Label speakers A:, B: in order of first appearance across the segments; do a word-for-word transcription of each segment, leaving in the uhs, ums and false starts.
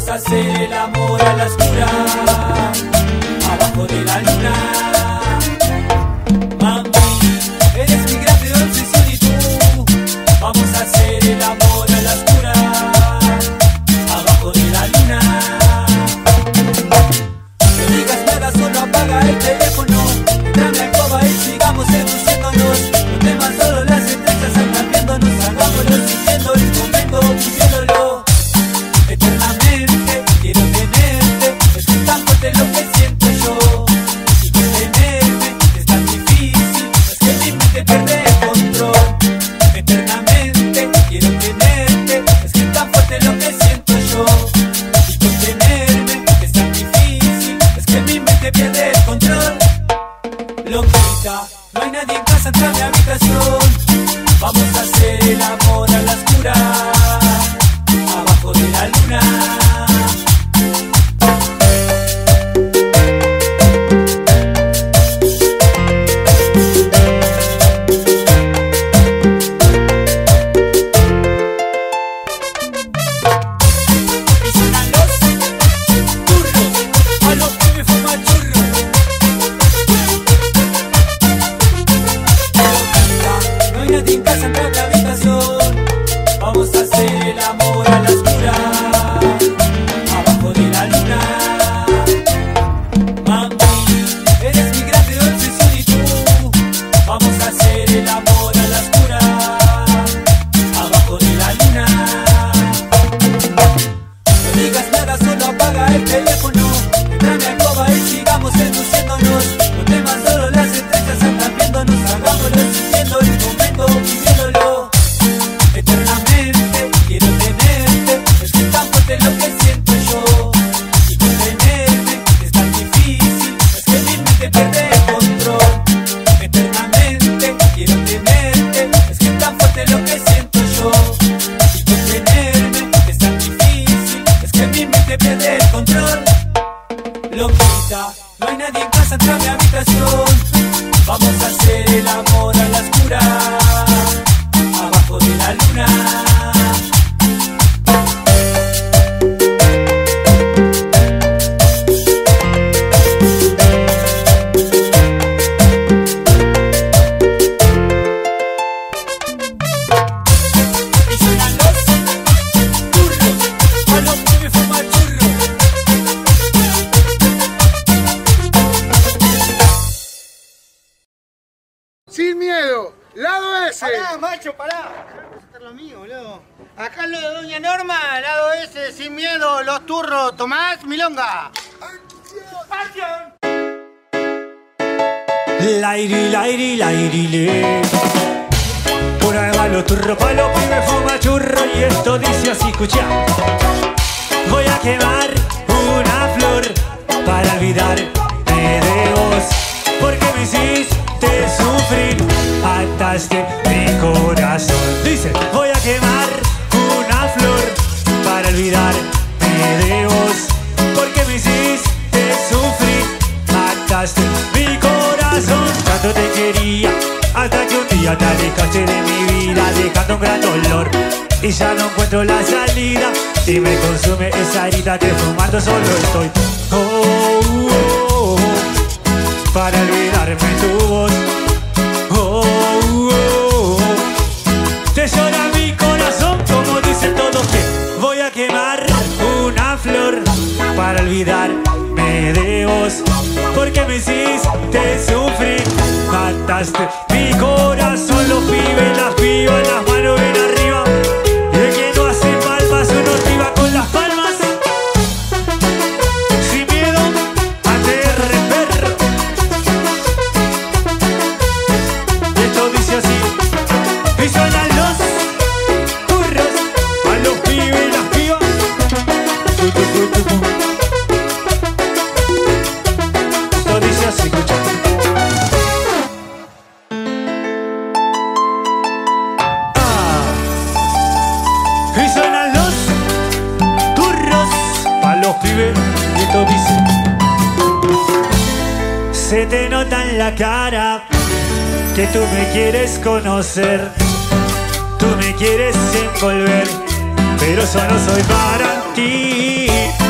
A: a hacer el amor a la oscura, abajo de la luna. Mami, eres mi grande obsesión y tú. Vamos a hacer el amor a la oscura, abajo de la luna. No digas nada, solo apaga el teléfono. Entrame al coba y sigamos seduciéndonos. Los temas solo las estrellas andan viéndonos. Hagámoslo sintiendo el momento, viviéndolo eternamente. Quiero tenerte, es que es tan fuerte lo que siento yo. Y contenerme es tan difícil, es que mi mente pierde el control. Eternamente quiero tenerte, es que es tan fuerte lo que siento yo. Y contenerme es tan difícil, es que mi mente pierde el control. Loquita, no hay nadie en casa, entra a mi habitación. Vamos a hacer el amor a la oscura, abajo de la luna. Y suenan los turros, a los que me fuman churros. No hay nadie en casa, entra a mi habitación. Vamos a hacer el amor a la oscura, abajo de la luna. Mami, eres mi grande obsesión y tú. Vamos a hacer el amor a la oscura, abajo de la luna. No digas nada, solo apaga el teléfono. Entrame al coba y sigamos seduciéndonos. Los temas solo las estrellas andan viéndonos. Hagámoslo sintiendo el momento, viviéndolo eternamente. Quiero tenerte, es que es tan fuerte lo que siento yo. Y contenerme es tan difícil, es que mi mente pierde el control. Eternamente quiero tenerte, es que es tan fuerte lo que siento yo. Y contenerme es tan difícil, es que mi mente pierde el control. Loquita, no hay nadie en casa, entra a mi habitación. Vamos a hacer el amor a la oscura, abajo de la luna. Y suenan los turros, a los que me fuman churros.
B: Sin miedo, lado S.
C: Pará, macho, pará. Esto es lo mío, boludo. Acá es lo de Doña Norma, lado S, sin miedo, los turros. Tomás Milonga. ¡Acción!
A: Lairi, lairi, lairi, le. Por ahí va los turros, pa' los pibes fuma churro. Y esto dice así, escucha. Voy a quemar una flor para olvidarme de vos, porque me hiciste sufrir, mataste mi corazón. Dice, voy a quemar una flor para olvidarme de vos, porque me hiciste sufrir, mataste mi corazón. Tanto te quería, hasta que un día te alejaste de mi vida, dejando un gran dolor, y ya no encuentro la salida, y me consume esa herida que fumando solo estoy. Oh, oh, oh, oh, para olvidarme tu voz. Oh, oh, oh, te llora mi corazón, como dicen todos que voy a quemar una flor para olvidarme de vos, porque me hiciste sufrir, mataste mi corazón. Los pibes, las pibas, las manos ven arriba, y el que no hace palmas uno activa con las palmas. Sin miedo, A T R perro. Y esto dice así, y suenan los turros, a los pibes y las pibas. Tu, tu, tu, tu, tu. Esto dice así, escucha. Y suenan los turros pa' los pibes. Y esto dice, se te nota en la cara que tú me quieres conocer, tú me quieres envolver, pero solo soy para ti.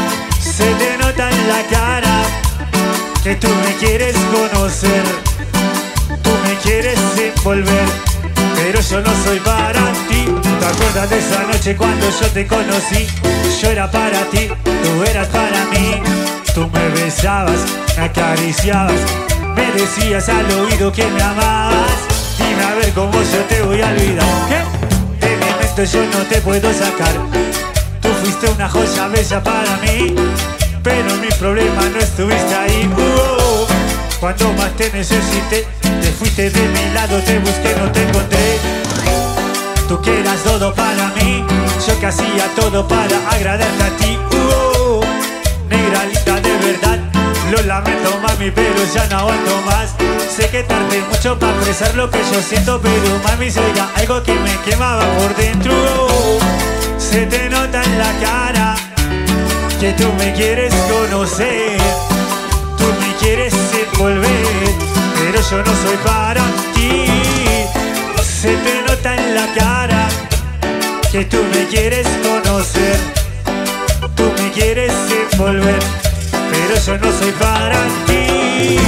A: que tú me quieres conocer, tú me quieres envolver, pero yo no soy para ti. ¿Te acuerdas de esa noche cuando yo te conocí? Yo era para ti, tú eras para mí. Tú me besabas, me acariciabas, me decías al oído que me amabas. Dime a ver cómo yo te voy a olvidar. ¿Qué? De mi mente yo no te puedo sacar. Tú fuiste una joya bella para mí, pero en mi problema no estuviste ahí. Uh, cuando más te necesité, te fuiste de mi lado, te busqué, no te encontré. Tú que eras todo para mí, yo que hacía todo para agradarte a ti. Uh, negra linda de verdad, lo lamento mami, pero ya no aguanto más. Sé que tardé mucho para expresar lo que yo siento, pero mami soy algo que me quemaba por dentro. Uh, se te nota en la cara que tú me quieres conocer, tú me quieres envolver, pero yo no soy para ti. Se te nota en la cara que tú me quieres conocer, tú me quieres envolver, pero yo no soy para ti.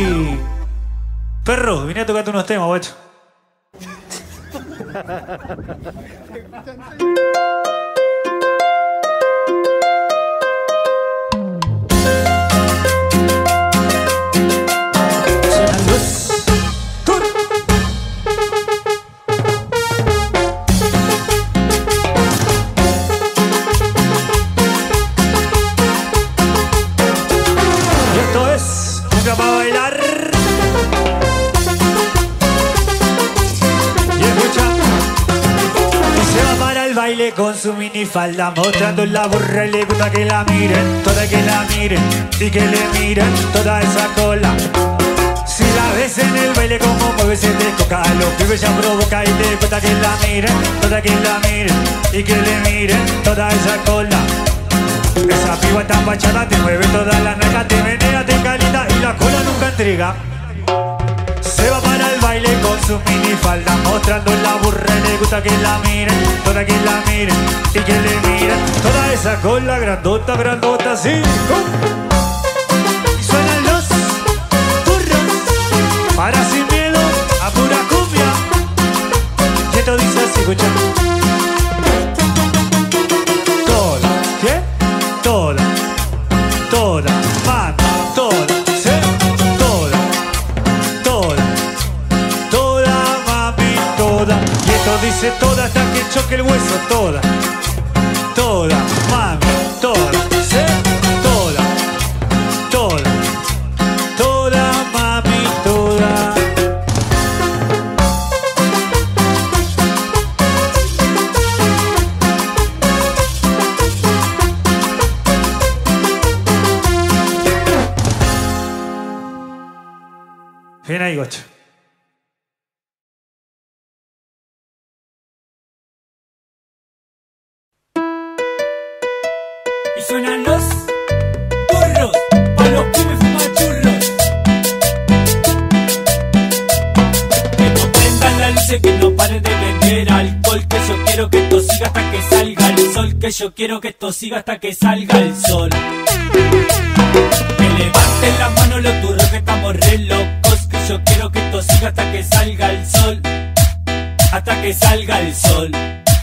A: Perro, vine a tocarte unos temas, guacho. Con su minifalda mostrando la burra y le gusta que la miren, toda que la miren y que le miren toda esa cola. Si la ves en el baile como mueve se te coca, a los pibes ya provoca y le gusta que la miren, toda que la miren y que le miren toda esa cola. Esa piba tan bachada te mueve toda la nalga, te menea, te calita y la cola nunca entrega. Se va para el baile con su minifalda mostrando la burra y le gusta que la miren, toda que la miren y que le miren toda esa cola grandota, grandota, sí. Y suenan los burros para sin miedo a pura cumbia. ¿Qué te dice así, escucha? Toda, ¿qué? Toda, toda, mami, toda. Y esto dice toda hasta que choque el hueso, toda, toda, mami, toda, ¿sí? Toda, toda, toda, mami, toda. Bien ahí, gocho.
D: Y suenan los burros, pa' los que me fuman churros. Que no prendan la luz y que no paren de vender alcohol. Que yo quiero que esto siga hasta que salga el sol. Que yo quiero que esto siga hasta que salga el sol. Que levanten la mano los turros que estamos re locos. Que yo quiero que esto siga hasta que salga el sol. Hasta que salga el sol.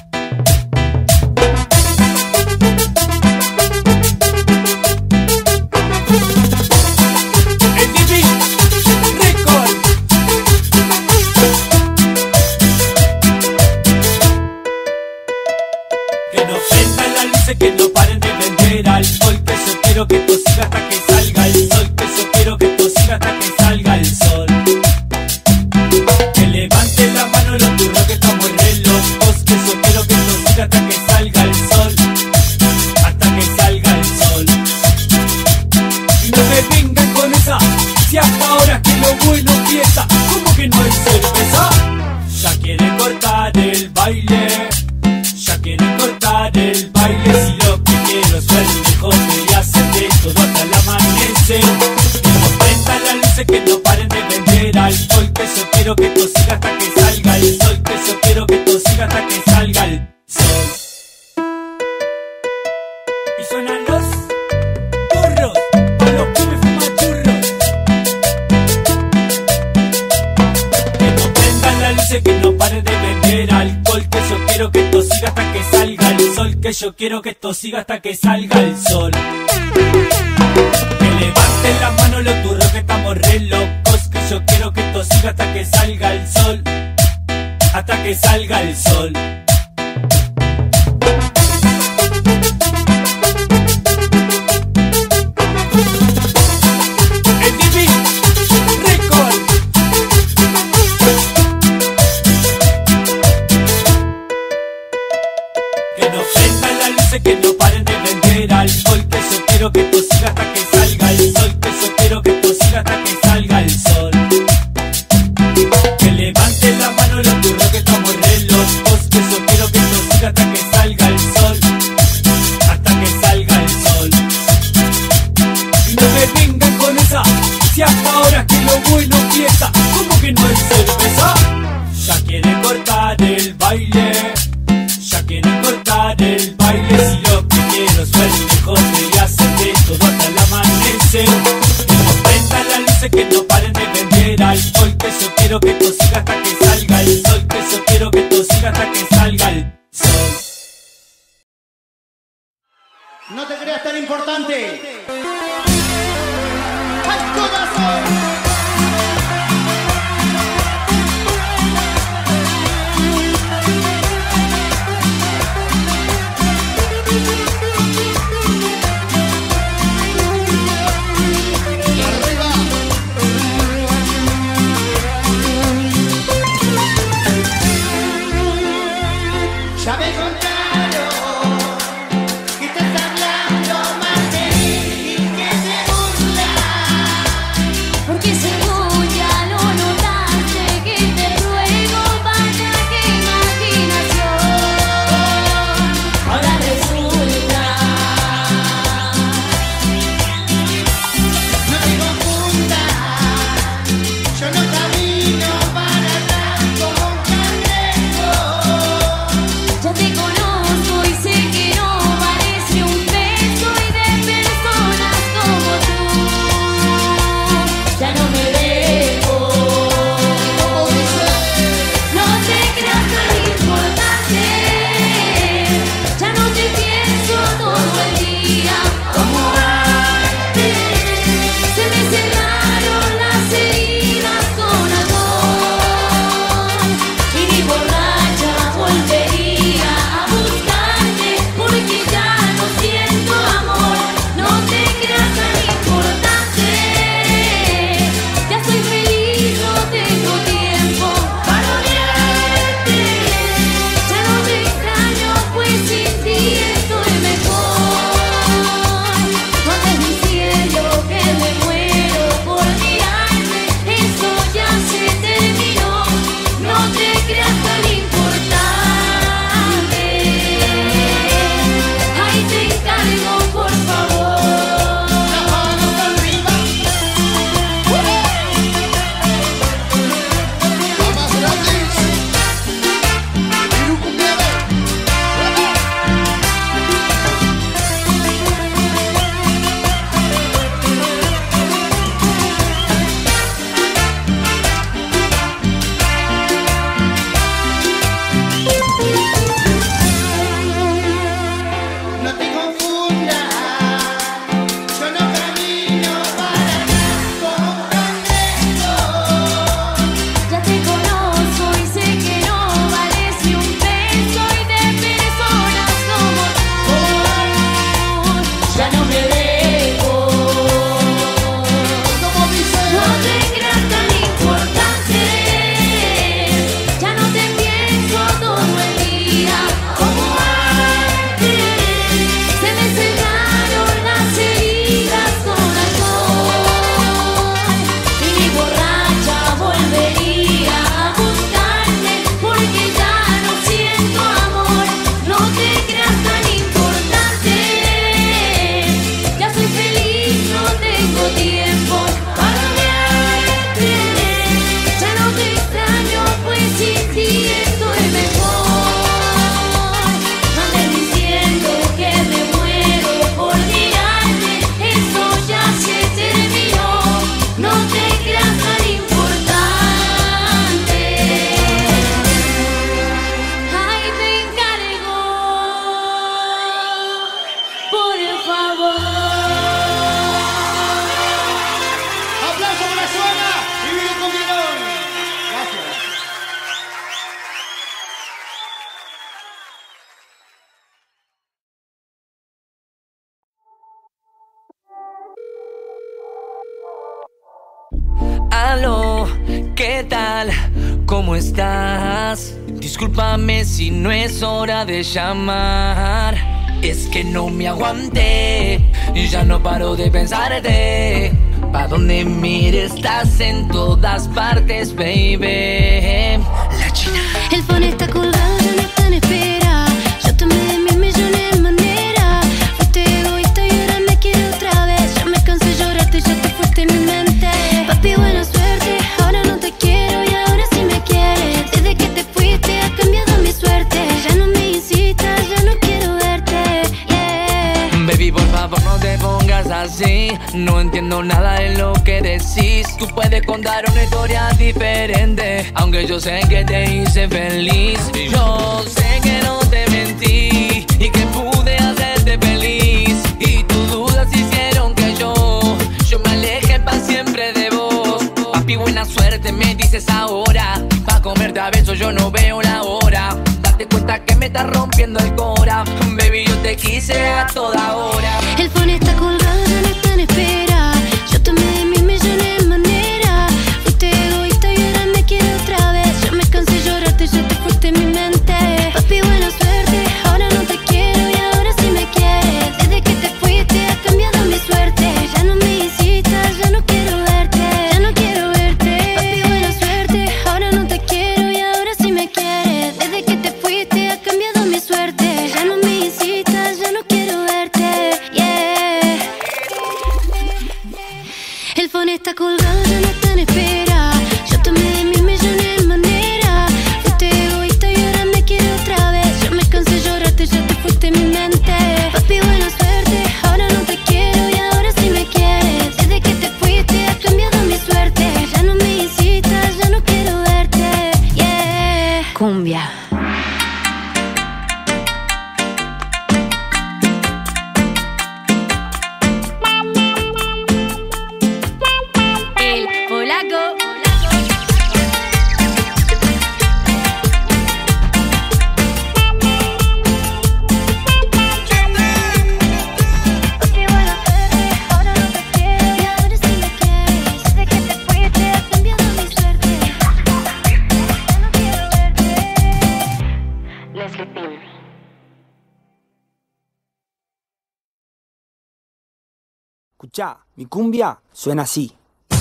D: Que no paren de vender alcohol. Que yo quiero que esto siga hasta que salga el sol. Que yo quiero que esto siga hasta que salga el sol. Que levanten la mano los turros que estamos re locos. Que yo quiero que esto siga hasta que salga el sol. Hasta que salga el sol. Y no me vengan con esa, si hasta ahora que lo bueno empieza. ¿Cómo que no hay cerveza? Ya quieren cortar el baile. Ya quieren cortar el baile. Si lo que quiero es ver mejor y hacer de todo hasta el amanecer. Que no prendan las luces, que no paren de vender alcohol. Que yo quiero que esto siga hasta que salga el sol. Que yo quiero que esto siga hasta que salga el sol. Y suenan los burros, pa' los que me fuman churros. yo quiero que esto siga hasta que salga el sol. Que levanten las manos los turros que estamos re locos, que yo quiero que esto siga hasta que salga el sol, hasta que salga el sol. Que no paren de vender alcohol, que yo quiero que esto siga hasta que salga el sol, que yo quiero que esto siga hasta que salga el sol. Que levanten la mano los turros que estamos re locos, que yo quiero que esto siga hasta que salga el sol, hasta que salga el sol. Y no me vengan con esa, si hasta ahora que lo bueno empieza, ¿cómo que no hay cerveza? Ya quieren cortar el baile, ya quieren cortar el baile. Si lo que quiero es ver mejor y hacer de todo hasta el amanecer. Que no prendan las luces, que no paren de vender alcohol, que yo quiero que esto siga hasta que salga el sol, que yo quiero que esto siga hasta que salga el sol.
C: No te creas tan importante. ¡Al corazón!
E: Ya me contaron que estás hablando más de mí y que te burlas.
F: Porque según ya lo notaste, que te ruego vaya que imaginación. Ahora resulta.
E: No te confundas, yo no camino para atrás como un cangrejo.
F: Ya te conozco y sé que no vales ni un peso, y de personas como tú ya no me dejo. No te creas tan importante, ya no te pienso todo el día como antes. Se me cerraron las heridas con alcohol, y ni borracha volvería a buscarte, porque ya no siento amor. No te creas tan importante, ya estoy feliz, no tengo tiempo para odiarte. Ya no te extraño, pues sin ti estoy mejor. No andes diciendo que me muero por mirarte, eso ya se terminó. No te creas tan importante, ahí te encargo, por favor.
E: Las manos arriba. La más grande. Irucumbiere. No te confundas, yo no camino para atrás como un cangrejo.
F: Ya te conozco y sé que no vales ni un peso, y de personas como tú ya no me dejo.
E: Como dice,
F: No te creas tan importante, ya no te pienso todo el día como antes. Se me cerraron las heridas con alcohol, y ni borracha volvería a buscarte, porque ya no siento amor. No te creas tan importante,
G: ¿qué tal? ¿Cómo estás? Discúlpame si no es hora de llamar. Es que no me aguanté y ya no paro de pensarte. Pa' donde mires estás en todas partes, baby. La China.
F: El phone está colgado, ya no está en espera. Yo tomé de mil millones de maneras. Fuiste egoísta y ahora me quieres otra vez. Ya me cansé de llorarte y ya te fuiste en mi mente. Papi, buena suerte, ahora no te quiero y ahora sí me quieres. Desde que te fuiste ha cambiado mi suerte. Ya no me incitas, ya no quiero verte, yeah.
G: Baby, por favor no te pongas así. No entiendo nada de lo que decís. Tú puedes contar una historia diferente, aunque yo sé que te hice feliz. Yo sé que no te mentí y que pude hacerte feliz. Y tus dudas hicieron que yo Yo me aleje pa' siempre de vos. Papi, buena suerte me dices ahora. Pa' comerte a besos yo no veo la hora. Date cuenta que me está rompiendo el cora. Baby, yo te quise a toda hora.
F: El phone está colgado, ya no está en espera. Yo tomé de mil millones de maneras. Fuiste egoísta y ahora me quieres otra vez. Ya me cansé de llorarte, ya te fuiste en mi mente. Papi, buena suerte, ahora no te quiero y ahora sí me quieres. Desde que te fuiste ha cambiado mi suerte. Ya no me visitas, ya no quiero verte. Ya no quiero verte. Papi, buena suerte, ahora no te quiero y ahora sí me quieres. Desde que te fuiste ha cambiado mi suerte. Ya no me visitas, ya no quiero verte, yeah. El phone está colgado, ya no está en espera. Yo tomé de mil millones de maneras. Fuiste egoísta y ahora me quieres otra vez. Ya me cansé de llorarte, ya te fuiste en mi mente. Papi, buena suerte, ahora no te quiero y ahora sí me quieres. Desde que te fuiste ha cambiado mi suerte. Ya no me visitas, ya no quiero verte, yeah. Cumbia. El polaco. Papi, buena suerte, ahora no te quiero y ahora sí me quieres. Desde que te fuiste ha cambiado mi suerte. Ya no quiero verte. Leslie Pim.
H: Escuchá, mi cumbia suena así.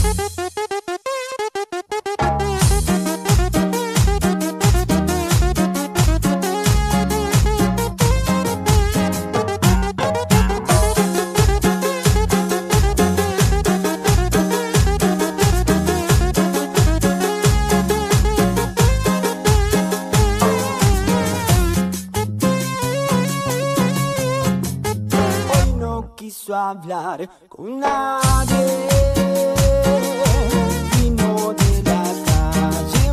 H: Hoy no quiso hablar con nadie. Vino de la calle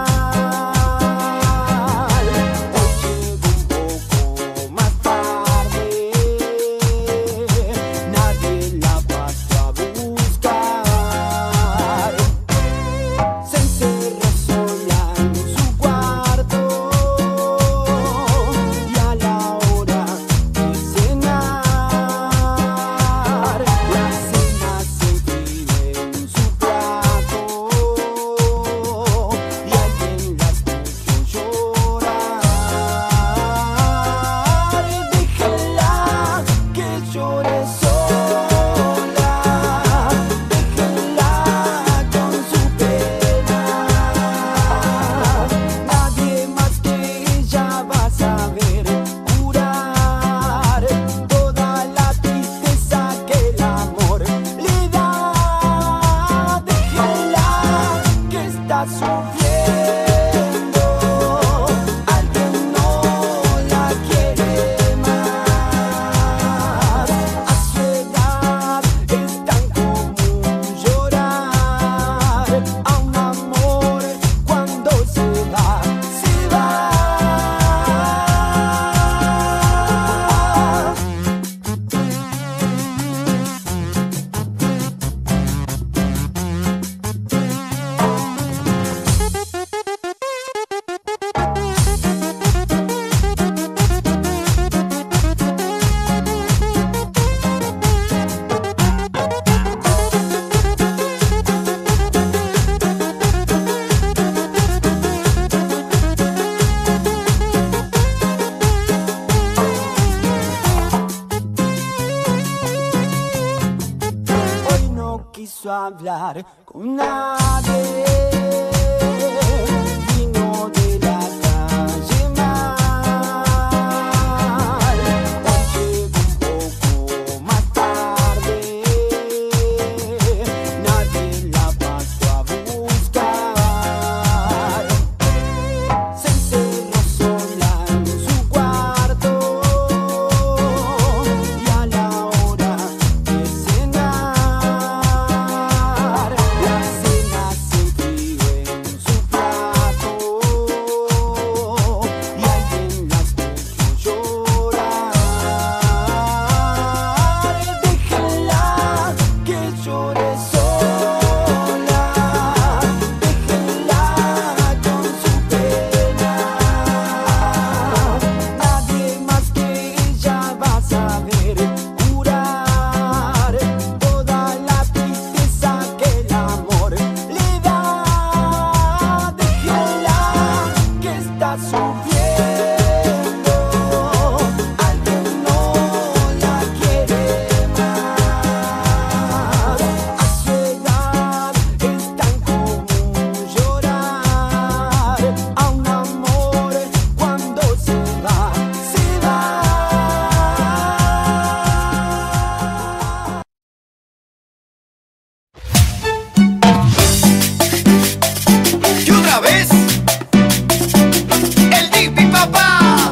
H: mal. Hoy llegó un poco más tarde. Nadie la pasó a buscar. Se encerró sola en su cuarto. Y a la hora de cenar, la cena se enfrió. quiso hablar con nadie. Vino de la calle mal. Hoy llegó un poco más tarde. Nadie la pasó a buscar. Se encerró sola en su cuarto. Y a la hora de cenar, la cena se enfrió en su plato. Y alguien la escuchó llorar. Déjenla que llore sola. Déjenla con su pena. Nadie más que ella va a saber curar toda la tristeza que el amor le da. Déjenla que está sufriendo. Alguien no la quiere más. A su edad es tan común llorar a un amor cuando se va, se va.
E: Y otra vez, el Dipi Papá.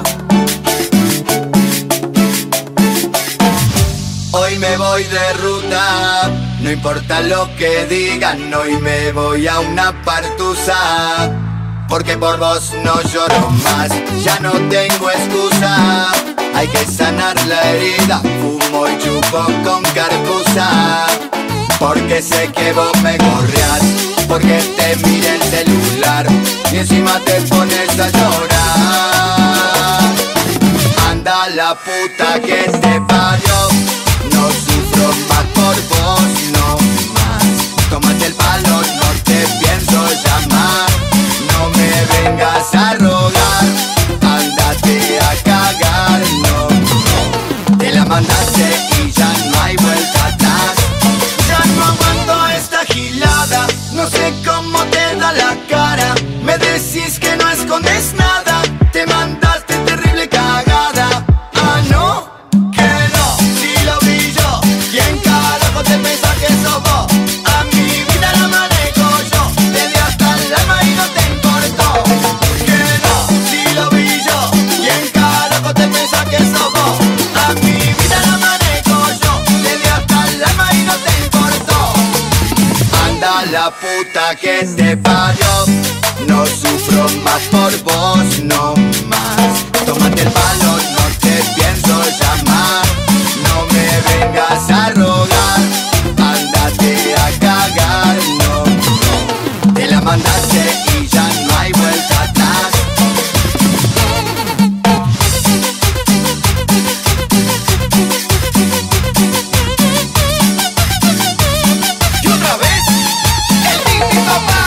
E: Hoy me voy de ruta, no importa lo que digan. Hoy me voy a una partusa, porque por vos no lloro más. Ya no tengo excusa, hay que sanar la herida. Fumo y chupo con carpusa, porque sé que vos me correas, porque te mira el celular y encima te pones a llorar. Anda la puta que te parió, no sufro más por vos, no más. Tómate el palo, no te pienso llamar. No me vengas a rogar, ándate a cagar, no, no. Te la mandaste y ya no hay vuelta atrás. Ya no aguanto esta gilada, no sé cómo te da la cara. Me decís que no escondes nada, te mandaste terrible cagada. Ah, no, que no, si lo vi yo. ¿Quién carajo te pensás que sos vos? A mi vida la manejo yo, te di hasta el alma y no te importó. Que no, si lo vi yo. ¿Quién carajo te pensás que sos vos? A mi vida la manejo yo, te di hasta el alma y no te importó. Anda la puta que te parió, no sufro más por vos, no más. Tómate el palo, no te pienso llamar. No me vengas a rogar, ándate a cagar, no, no. Te la mandaste y ya no hay vuelta atrás. Y otra vez, el Dipi Papá.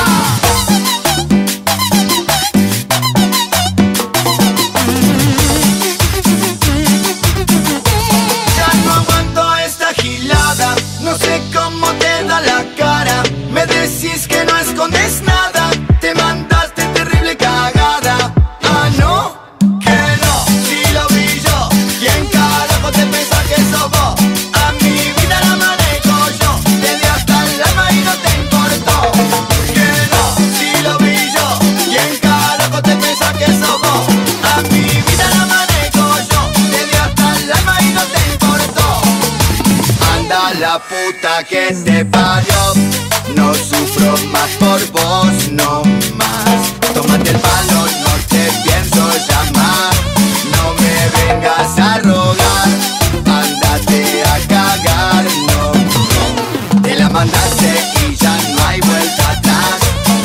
E: Ya no aguanto esta gilada, no sé cómo te da la cara. Me decís que no escondes nada, te mandaste terrible cagada. Ah, no, que no, si lo vi yo. ¿Quién carajo te pensás que sos vos? A mi vida la manejo yo, te di hasta el alma y no te importó. Que no, si lo vi yo. ¿Quién carajo te pensás que sos vos? A mi vida la manejo yo, te di hasta el alma y no te importó. Anda la puta que te parió, no sufro más por vos, no más. Tómate el palo, no te pienso llamar. No me vengas a rogar, ándate a cagar, no, no. Te la mandaste y ya no hay vuelta atrás.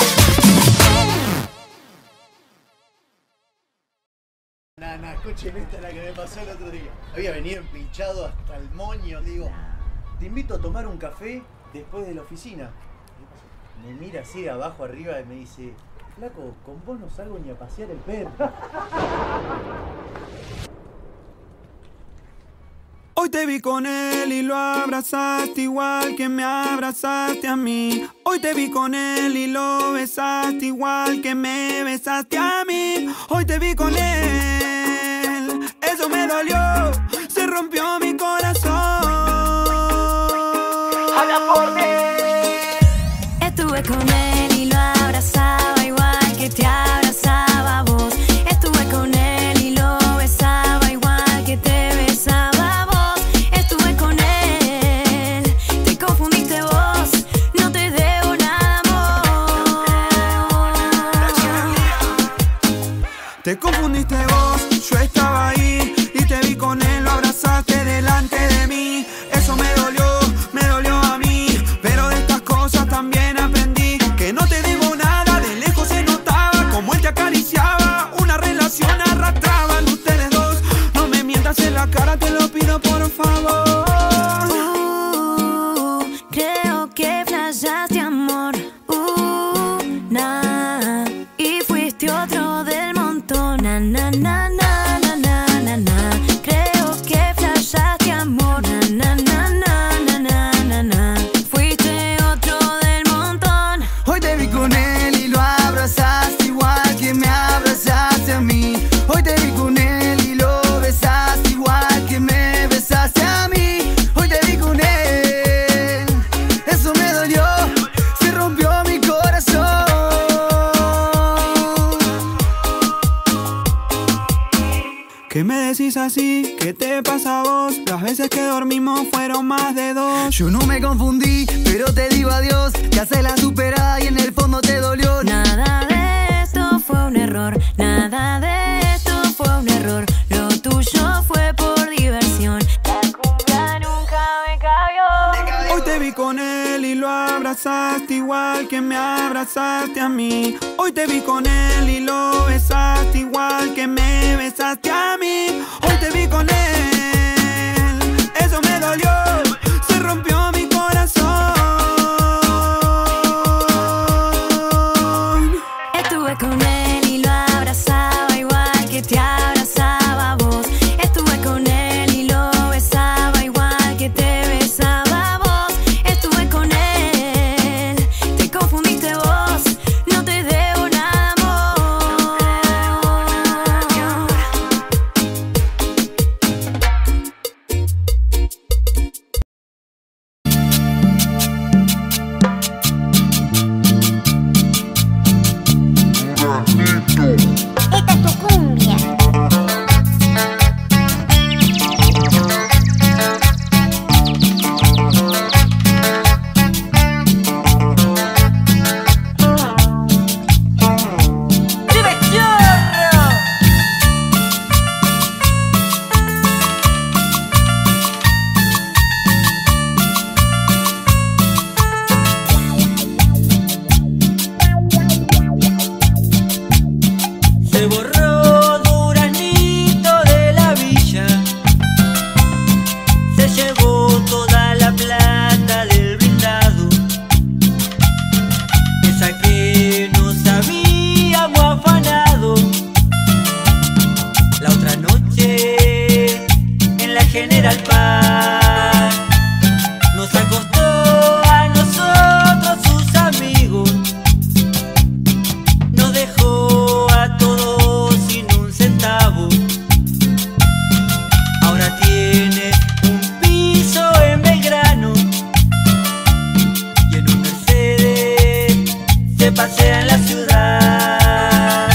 I: Nana, escuchen esta la que me pasó el otro día. Había venido empinchado hasta el moño, le digo, te invito a tomar un café después de la oficina. Me mira así de abajo arriba y me dice, flaco, con vos no salgo ni a pasear el perro.
J: Hoy Hoy te vi con él y lo abrazaste igual que me abrazaste a mí. Hoy te vi con él y lo besaste igual que me besaste a mí. Hoy te vi con él, eso me dolió, se rompió mi corazón.
H: Habla por mí.
F: Estuve con él y lo abrazaba igual que te abrazaba a vos. Estuve con él y lo besaba igual que te besaba a vos. Estuve con él, te confundiste vos, no te debo nada, amor.
J: Te confundiste vos, yo estaba ahí y te vi con él, lo abrazaste delante de mí. Eso me dolió, me dolió a mí, pero de estas cosas también aprendí que no te debo nada. De lejos se notaba como él te acariciaba, una relación arrastraban ustedes dos. No me mientas en la cara, te lo pido por favor.
F: Uh, creo que flashaste amor, uh, na, y fuiste otro del montón, na, na, na, na, na, na, na, na. Creo que flashaste amor, na, na, na, na, na, na, na, na. Fuiste otro del montón.
H: Hoy te vi con él y lo abrazaste igual que me abrazaste a mí. Hoy te vi con él y lo besaste igual que me besaste a mí. Hoy te vi con él, eso me dolió, se rompió mi corazón.
J: ¿Qué me decís así? ¿Qué te pasa a vos? Las veces que dormimos fueron más de dos.
H: Yo no me confundí, pero te digo adiós. Te haces la superada y en el fondo te dolió.
F: Nada de esto fue un error, nada de esto fue un error. Lo tuyo fue por diversión, la cumbia nunca me cabió.
J: Hoy te vi con él y lo abrazaste igual que me abrazaste a mí. Hoy te vi con él y lo besaste igual que me besaste a mí. Hoy te vi con él, eso me dolió, se rompió mi corazón.
F: Estuve con él y lo abrazaba igual que te abrazaba a vos. Estuve con él y lo besaba igual que te besaba a vos. Estuve con él, te confundiste vos, no te debo nada, amor.
K: Esta es tu cumbia.
D: Se borró Duraznito de la villa, se llevó toda la plata del blindado, esa que nos habíamos afanado. La otra noche en la General Paz nos acostó a nosotros sus amigos, nos dejó a todos sin un centavo. Ahora tiene un piso en Belgrano y en un Mercedes se pasea en la ciudad.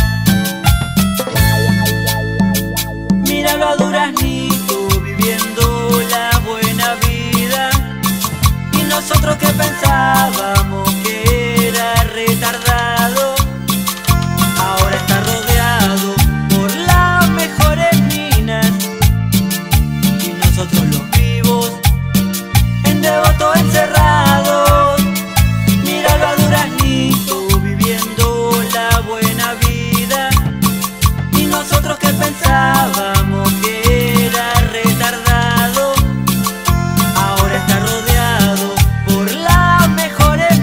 D: Míralo a Duraznito viviendo la buena vida, y nosotros que pensábamos que era retardado, ahora está rodeado por las mejores minas, y nosotros los vivos en Devoto encerrados. Míralo a Duraznito viviendo la buena vida, y nosotros que pensábamos que era retardado, ahora está rodeado por las mejores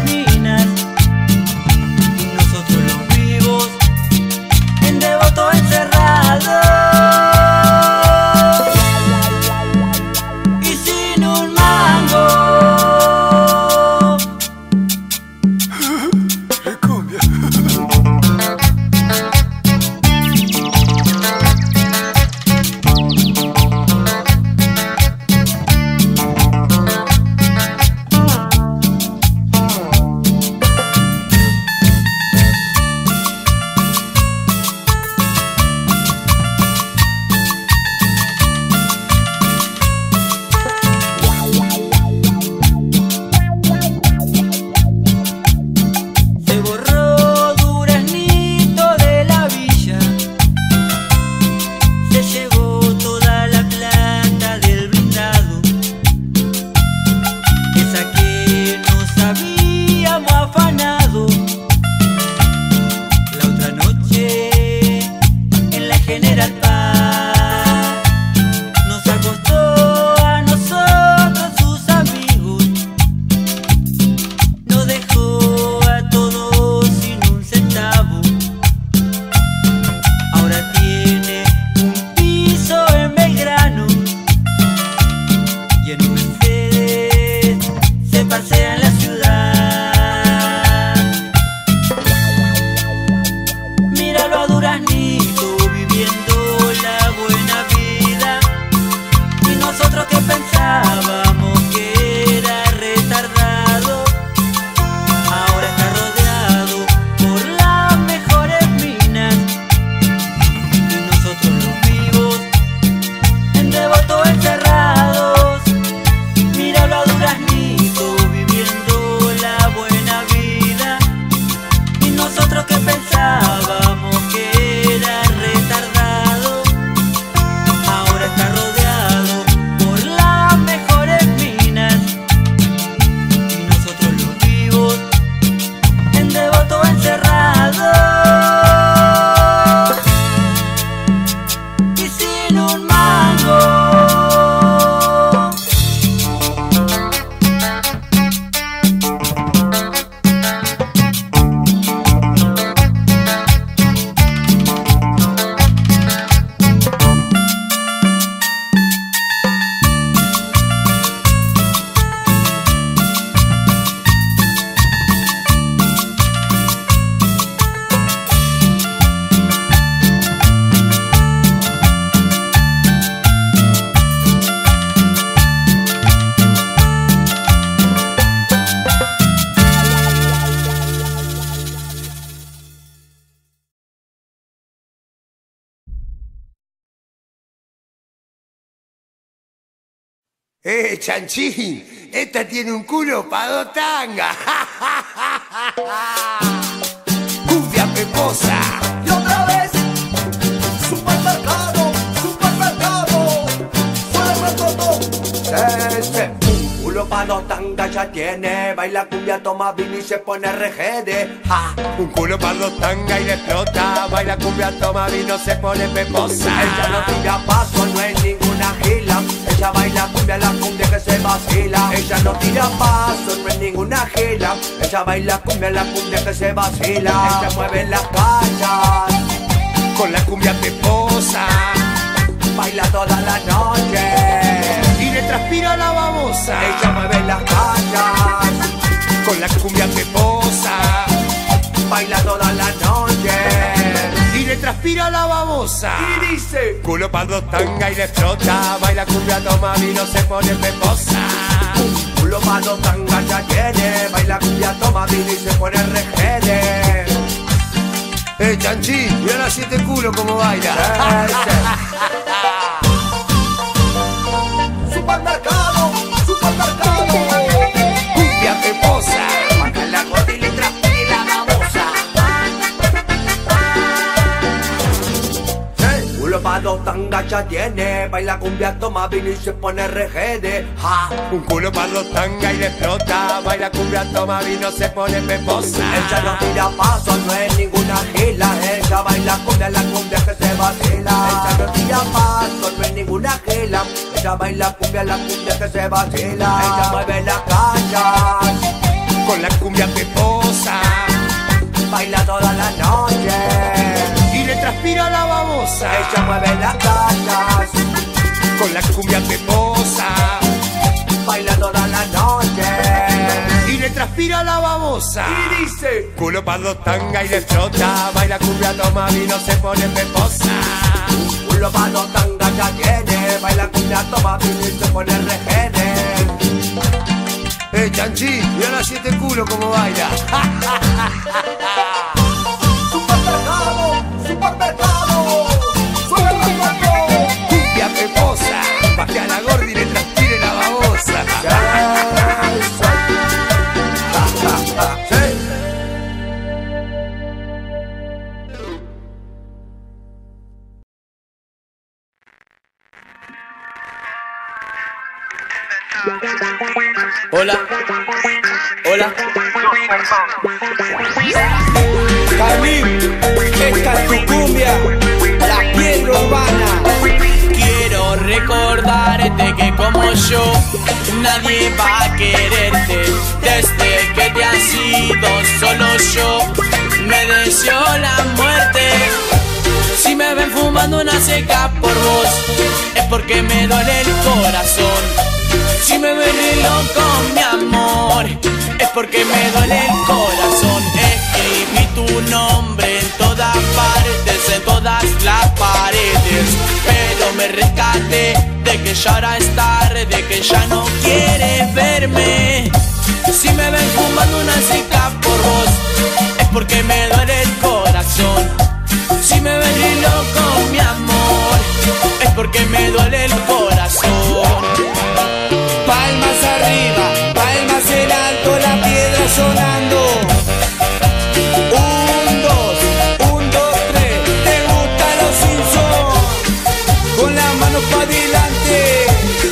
L: Eh, chanchín, esta tiene un culo pa' dos tangas. Cumbia peposa.
J: Y otra vez, supermercado, supermercado, suena todo.
M: Ese, un culo pa' dos tangas ya tiene. Baila cumbia, toma vino y se pone R G D. Ja.
L: Un culo pa' dos tangas y le explota. Baila cumbia, toma vino, se pone peposa.
M: Ella no tira paso, no es ninguna gila. Ella baila cumbia, la cumbia que se vacila. Ella no tira paso, no es ninguna gila. Ella baila cumbia, la cumbia que se vacila. Ella mueve las calles
L: con la cumbia peposa.
M: Baila toda la noche
L: y le transpira la babosa.
M: Ella mueve las calles
L: con la cumbia peposa.
M: Baila toda la noche
L: y le transpira la babosa.
M: Y dice:
L: culo pa' dos tangas y le explota. Baila cumbia, toma vino, se pone peposa.
M: Culo pa' dos tangas ya tiene. Baila cumbia, toma vino y se pone R G D.
L: Eh, chanchín, y ahora siete culo como baila.
J: Supermercado, supermercado.
L: Cumbia peposa.
M: Baja la gorda y le transpire la babosa. Culo pa' dos tangas ya tiene. Baila cumbia, toma vino y se pone R G D. Ja.
L: Un culo pa' dos tangas y le explota. Baila cumbia, toma vino, se pone peposa.
M: Ella no tira paso, no es ninguna gila. Ella baila cumbia, la cumbia que se vacila. Ella no tira paso, no es ninguna gila. Ella baila cumbia, la cumbia que se vacila. Ella mueve las calles
L: con la cumbia peposa.
M: Baila toda la noche
L: y le transpira la babosa.
M: Ella mueve las calles
L: con la cumbia peposa.
M: Baila toda la noche
L: y le transpira la babosa.
M: Y dice:
L: culo pa' dos tangas y le explota. Baila cumbia, toma vino, se pone peposa.
M: Culo pa' dos tangas ya tiene. Baila cumbia, toma vino y se pone R G D.
L: Eh, chanchín, y ahora siete culo como baila.
J: Supermercado, supermercado, supermercado.
L: Cumbia peposa, pa' que a la gorda y le transpire la babosa.
G: Hola, hola.
N: Carlín, esta es tu cumbia, la piedra urbana.
G: Quiero recordarte que como yo nadie va a quererte. Desde que te has ido solo yo me deseo la muerte. Si me ven fumando una seca por vos es porque me duele el corazón. Si me ven re loco, mi amor, es porque me duele el corazón. Escribí tu nombre en todas partes, en todas las paredes, pero me rescaté de que ya ahora es tarde, de que ya no quieres verme. Si me ven fumando una seca por vos es porque me duele el corazón. Si me ven re loco, mi amor, es porque me duele el corazón.
N: Palmas arriba, palmas en alto, la piedra sonando. Un, dos, un, dos, tres. ¿Te gustan los Simpsons? Con las manos para adelante.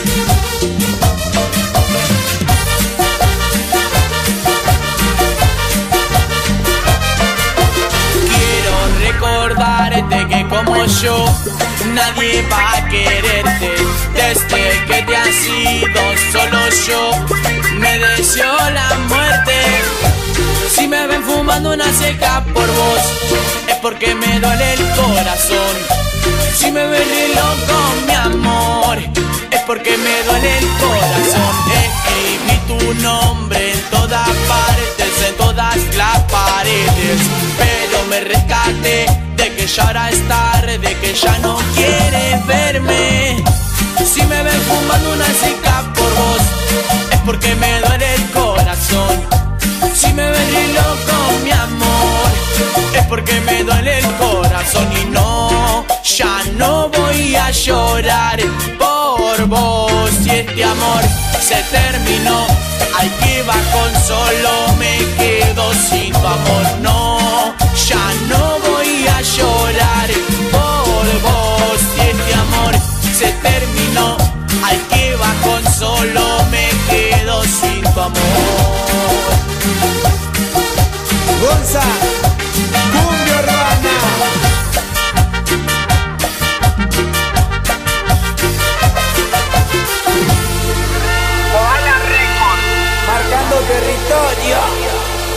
G: Quiero recordarte que como yo nadie va a quererte. Desde que te has ido solo yo me deseo la muerte. Si me ven fumando una seca por vos es porque me duele el corazón. Si me ven re loco, mi amor, es porque me duele el corazón. Escribí tu nombre en todas partes, en todas las paredes, pero me rescaté de que ya ahora es tarde, de que ya no quieres verme. Si me ven fumando una seca por vos es porque me duele el corazón. Si me ven re loco, mi amor, es porque me duele el corazón. Y no, ya no voy a llorar por vos. Si este amor amor se terminó. Ay, que bajón, solo me quedo sin tu amor. No, ya no voy a llorar por vos. Si este amor se terminó. Ay, que bajón, solo me quedo sin tu amor.
N: Gonza, cumbia urbana.
G: Koala Record,
N: marcando territorio.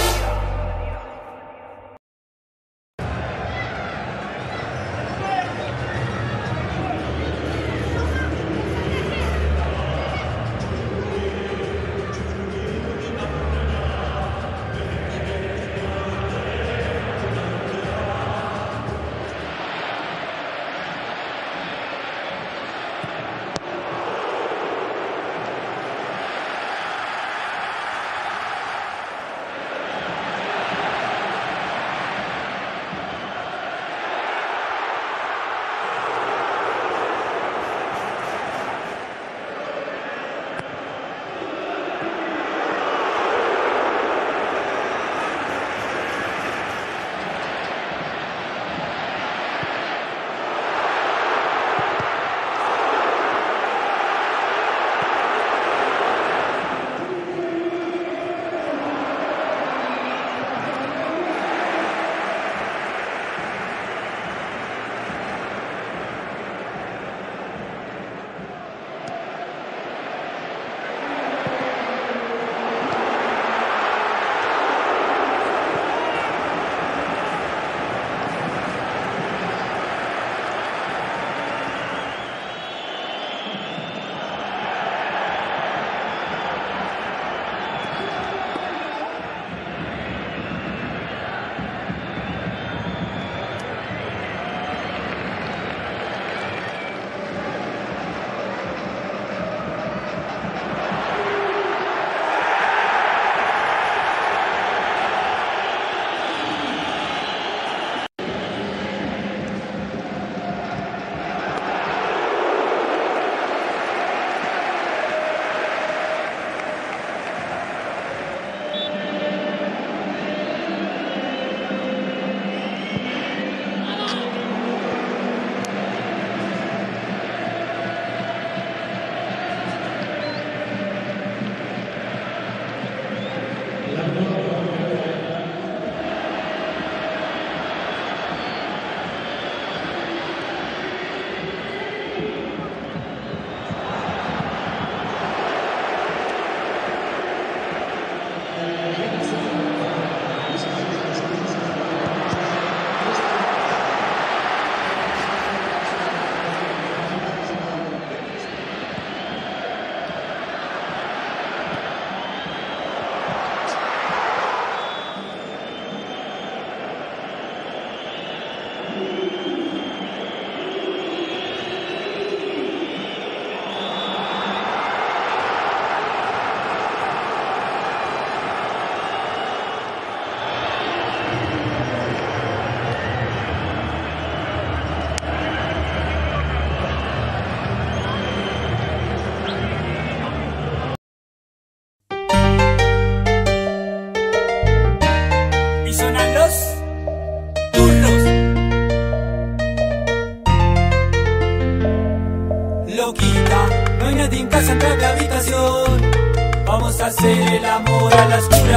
D: Vamos a hacer el amor a la oscura,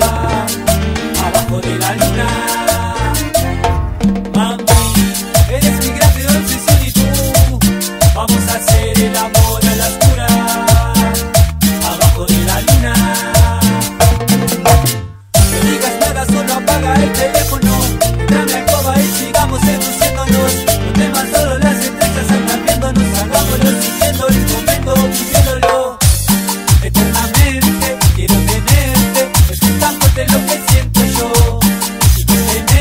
D: abajo de la luna. Mami, eres mi grande obsesión y tú. Vamos a hacer el amor a la oscura, abajo de la luna. No digas nada, solo apaga el teléfono. Dame alcoba y sigamos seduciéndonos. Los temas solo las estrellas andan viéndonos. Hagámoslo siguiendo el momento, viviéndolo eternamente. Quiero tenerte, es tan fuerte lo que siento yo. Y que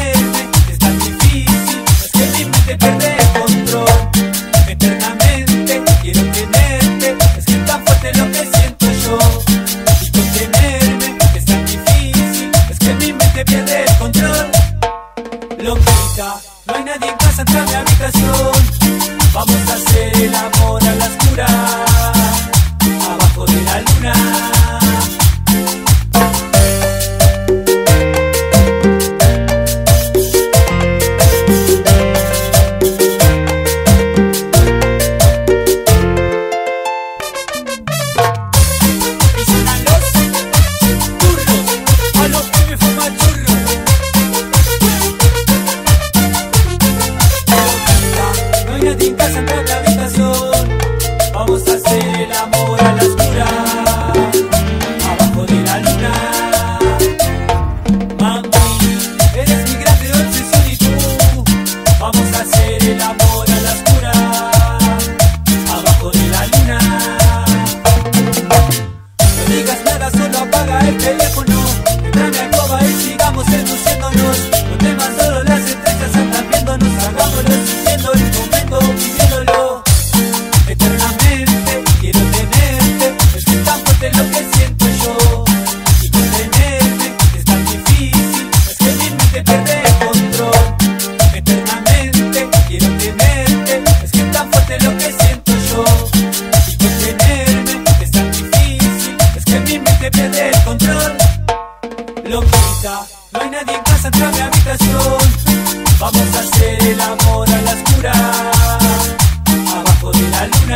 D: pierde el control. Loquita, no hay nadie en casa, entra a mi habitación. Vamos a hacer el amor a la oscura, abajo de la luna.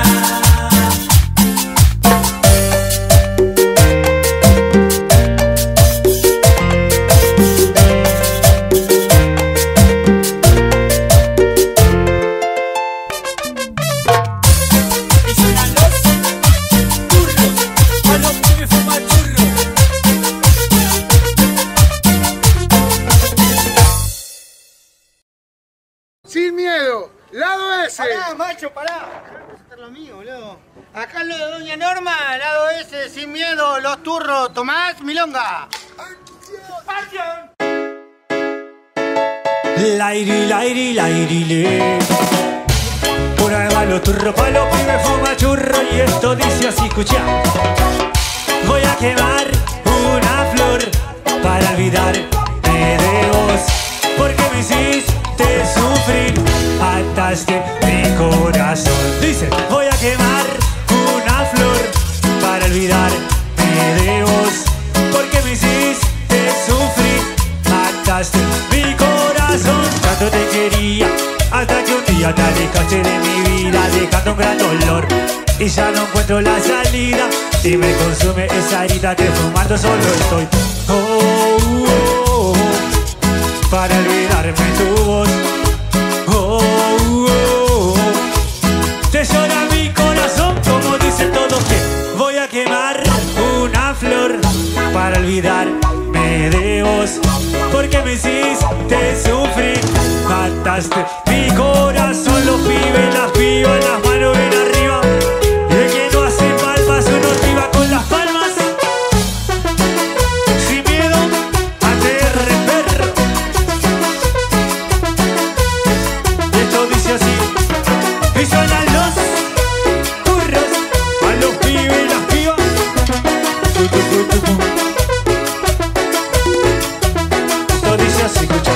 B: Sin miedo, lado S.
C: Pará, macho, pará. Esto es lo mío, boludo. Acá lo de Doña Norma, lado S, sin miedo, los turros, Tomás, milonga. ¡Acción!
A: Lairi, lairi, lairi, le. Por ahí va los turros, pa' los pibes fuma churro. Y esto dice así, escucha. Voy a quemar una flor para olvidarme de vos, porque me hiciste sufrir, mataste mi corazón. Dice, voy a quemar una flor para olvidarme de vos, porque me hiciste sufrir, mataste mi corazón. Tanto te quería, hasta que un día te alejaste de mi vida, dejando un gran dolor, y ya no encuentro la salida, y me consume esa herida que fumando solo estoy. Oh, oh, oh, oh, para olvidarme tu voz. Oh, oh, oh, te llora mi corazón, como dicen todos que voy a quemar una flor para olvidarme de vos, porque me hiciste sufrir, mataste mi corazón. Los pibes, las pibas, las manos ven arriba, y el que no hace palmas uno activa con las palmas. Sin miedo a T R perro. Esto dice así, y suenan los turros a los pibes y las pibas. Esto dice así, escucha.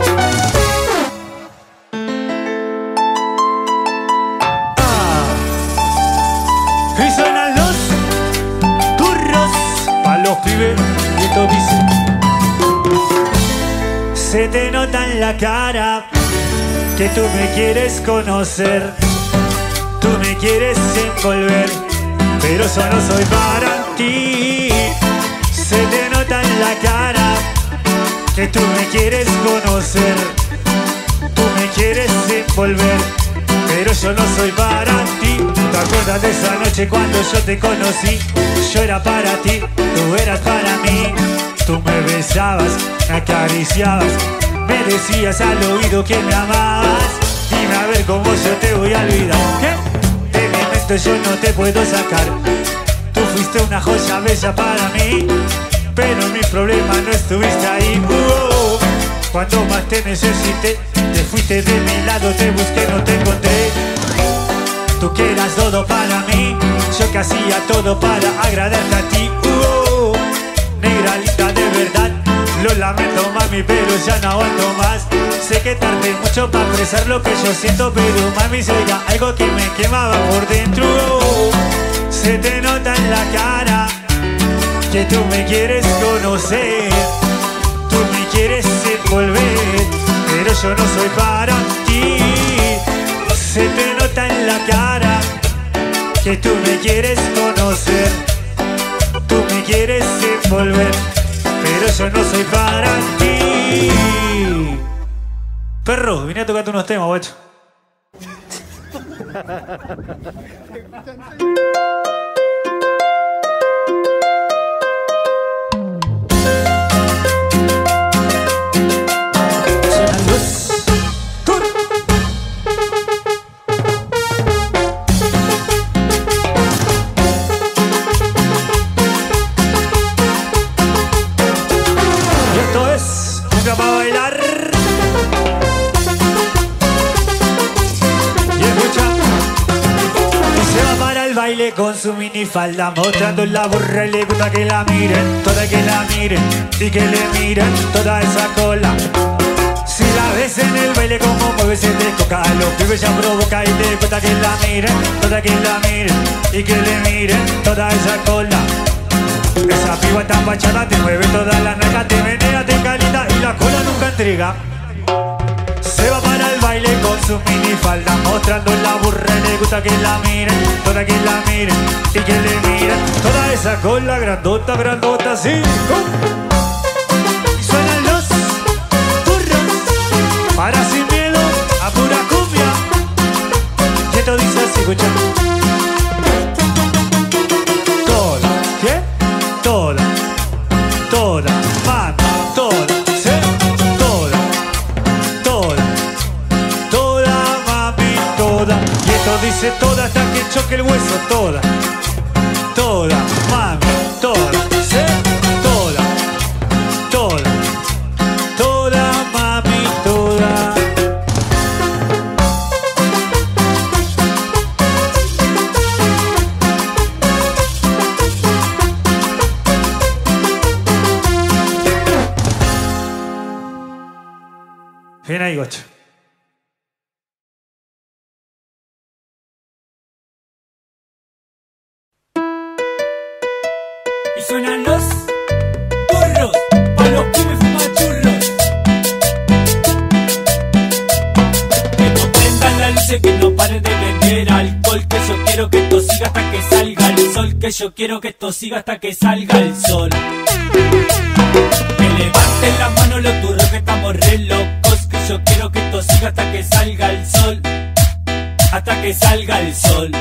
A: Y suenan los turros pa' los pibes. Y esto dice, se te nota en la cara que tú me quieres conocer, tú me quieres envolver, pero yo no soy para ti. Se te nota en la cara que tú me quieres conocer, tú me quieres envolver, pero yo no soy para ti. ¿Te acuerdas de esa noche cuando yo te conocí? Yo era para ti, tú eras para mí. Tú me besabas, me acariciabas, me decías al oído que me amabas. Dime a ver cómo yo te voy a olvidar. ¿Qué? De mi mente yo no te puedo sacar. Tú fuiste una joya bella para mí, pero en mi problema no estuviste ahí. Uh, cuando más te necesité, te fuiste de mi lado, te busqué, no te encontré. Tú que eras todo para mí, yo que hacía todo para agradarte a ti. Uh, negra linda de verdad, lo lamento mami, pero ya no aguanto más. Sé que tardé mucho para expresar lo que yo siento, pero mami llega algo que me quemaba por dentro. Uh, se te nota en la cara que tú me quieres conocer, tú me quieres envolver, pero yo no soy para ti. Se te nota en la cara que tú me quieres conocer, tú me quieres envolver, pero yo no soy para ti. Perro, vine a tocarte unos temas, guacho. Para bailar y escucha, y se va para el baile con su minifalda, mostrando la burra y le gusta que la miren, toda que la miren y que le miren toda esa cola. Si la ves en el baile como mueve se te coca, a los pibes ya provoca y le gusta que la miren, toda que la miren y que le miren toda esa cola. Esa piba tan bachata te mueve toda la nalga, te menea, te calienta y la cola nunca entrega. Se va para el baile con su minifalda, mostrando la burra y le gusta que la miren, toda que la miren y que le miren. Toda esa cola grandota, grandota, sí. Y suenan los turros, para sin miedo, a pura cumbia. Y esto dice así, escucha. Toda, ¿qué? Toda, toda, mami, toda, ¿sí? Toda, toda, toda, mami, toda. Y esto dice toda hasta que choque el hueso, toda, toda, mami, toda, ¿sí? Toda, toda, toda, mami, toda. Bien ahí, Gocho.
D: Y suenan los turros, pa' los pibes fuman churros. Que no prendan las luces, que no paren de vender alcohol. Que yo quiero que esto siga hasta que salga el sol. Que yo quiero que esto siga hasta que salga el sol. Que levanten las manos los turros que estamos re locos. Que yo quiero que esto siga hasta que salga el sol. Hasta que salga el sol.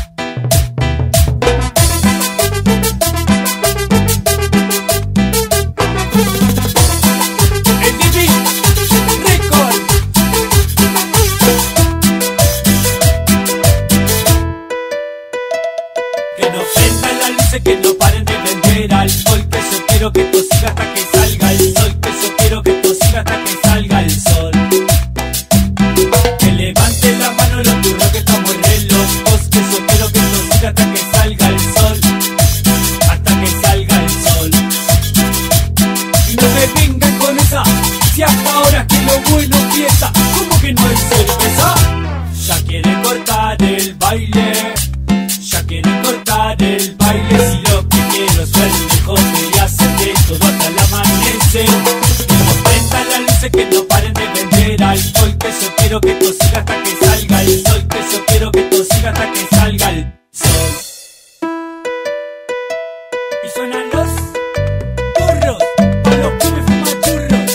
D: Que no paren de vender alcohol. Que yo quiero que esto siga hasta que salga el sol. Que yo quiero que esto siga hasta que salga el sol. Que levanten la mano los turros que estamos re locos. Que yo quiero que esto siga hasta que salga el sol. Hasta que salga el sol. Y no me vengan con esa, si hasta ahora que lo bueno empieza. ¿Cómo que no hay cerveza? Ya quieren cortar el baile. Ya quieren cortar el baile. Si lo que quiero es ver mejor y hacer de todo hasta el amanecer. Que no prendan las luces, que no paren de vender alcohol. Que yo quiero que esto siga hasta que salga el sol. Que yo quiero que esto siga hasta que salga el sol. Y suenan los turros, pa' los pibes fuman churros.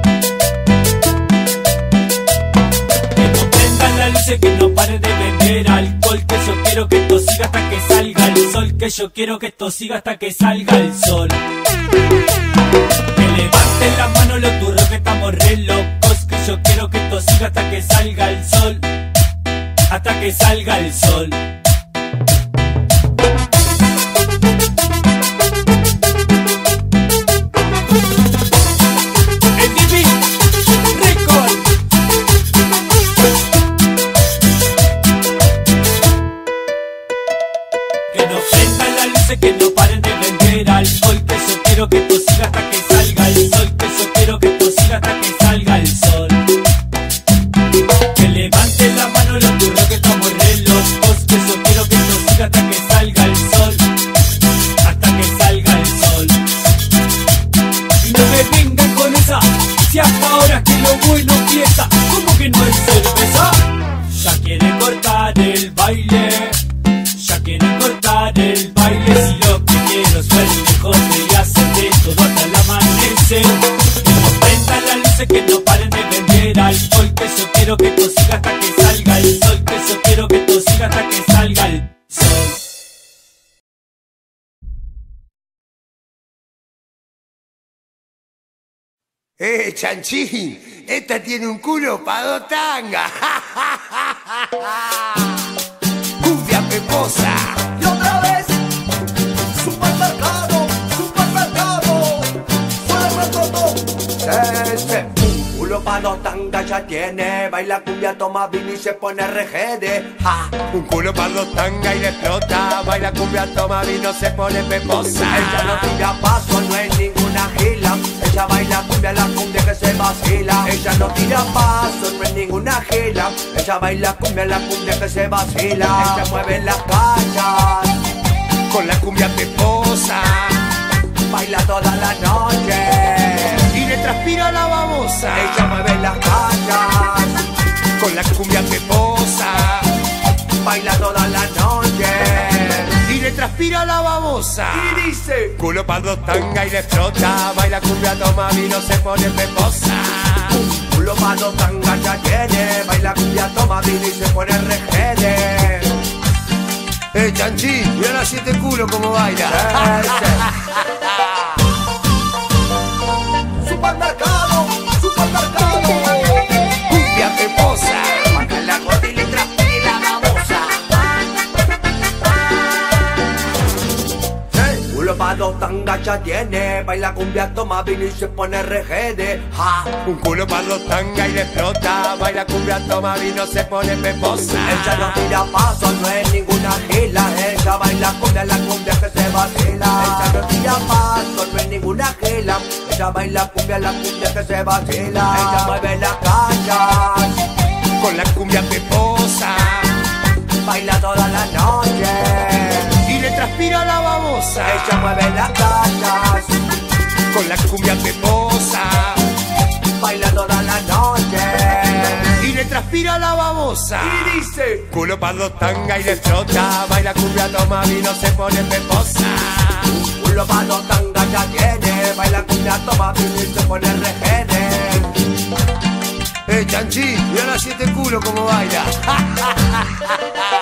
D: Que no prendan las luces, que no paren de vender alcohol. Que yo quiero que esto siga hasta que salga el sol. Que yo quiero que esto siga hasta que salga el sol. Que levanten las manos los turros que estamos re locos. Que yo quiero que esto siga hasta que salga el sol. Hasta que salga el sol. Que no paren de vender alcohol. Que yo quiero que esto siga hasta que salga el sol. Que yo quiero que esto siga hasta que salga el sol. Que levanten la mano los turros que estamos re locos. Que yo quiero que esto siga hasta que salga el sol. Hasta que salga el sol. Y no me vengan con esa, si hasta ahora que lo bueno empieza. ¿Cómo que no hay cerveza? Ya quieren cortar el baile. Ya quieren cortar el baile. Si lo que quiero es ver mejor y hacer de todo hasta el amanecer. Que no prendan las luces, que no paren de vender alcohol. Que yo quiero que esto siga hasta que salga el sol. Que yo quiero que esto siga hasta que salga el sol.
L: Eh, chanchín, esta tiene un culo pa' dos tangas. Cumbia peposa.
M: Y otra vez, supermercado, supermercado, supermercado. Este, un culo pa' dos tangas ya tiene. Baila cumbia, toma vino y se pone regede. Ja.
L: Un culo pa' dos tangas y le explota. Baila cumbia, toma vino, se pone peposa.
M: Ella no tira paso, no es ninguna gila. Ella baila cumbia, la cumbia que se vacila. Ella no tira paso, no es ninguna gila. Ella baila cumbia, la cumbia que se vacila. Ella mueve las cachas
L: con la cumbia peposa.
M: baila toda la noche.
L: Y le transpira la babosa.
M: Ella mueve las calles,
L: con la cumbia peposa.
M: baila toda la noche.
L: Y le transpira la babosa.
M: Y dice:
L: culo pa' dos tanga y le explota. Baila cumbia, toma vino, se pone peposa.
M: Culo pa' dos tanga ya tiene. Baila cumbia, toma vino y se pone regede.
L: Eh, Chanchi, y ahora siete culo como baila.
M: Supermercado, supermercado.
L: Cumbia peposa.
M: Baja la gorda y le transpire la babosa. Hey. Culo pa' dos tangas ya tiene. Baila cumbia, toma vino y se pone regede. Ja.
L: Un culo pa' dos tanga y le explota. Baila cumbia, toma vino, se pone peposa.
M: Ella no tira paso, no es ninguna gila. Ella baila cumbia, la cumbia que se vacila. Ella no tira paso, no es ninguna gila. Ella baila cumbia, la cumbia que se vacila. Ella mueve las calles,
L: con la cumbia peposa.
M: baila toda la noche.
L: Y le transpira la babosa.
M: Ella mueve las calles,
L: con la cumbia peposa.
M: baila toda la noche.
L: Y le transpira la babosa.
M: Y dice:
L: culo pa' dos tanga y le explota. Baila cumbia, toma vino, se pone peposa.
M: Culo pa' dos tangas ya tiene. Baila cumbia, toma vino y se pone regede.
L: Eh, Chanchi, y ahora siete culo como baila.